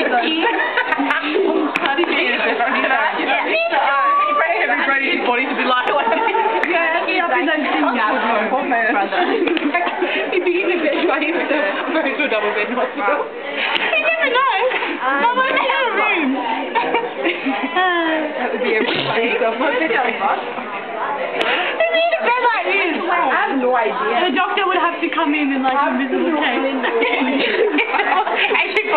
Everybody's body to be like yeah, he up his own thing now. He'd be in a bed by himself, going to a double bed hospital. You never know. Mum won't be in a room. That would be everybody. Who needs a bed like this? I have no idea. The doctor would have to come in like invisible tape. And